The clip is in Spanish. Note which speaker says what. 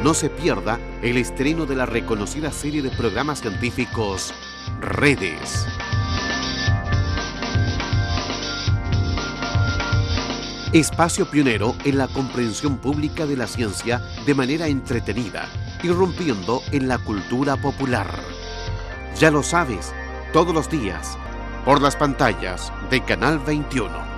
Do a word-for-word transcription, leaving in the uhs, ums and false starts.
Speaker 1: no se pierda el estreno de la reconocida serie de programas científicos Redes. Espacio pionero en la comprensión pública de la ciencia de manera entretenida, irrumpiendo en la cultura popular. Ya lo sabes, todos los días, por las pantallas de Canal veintiuno.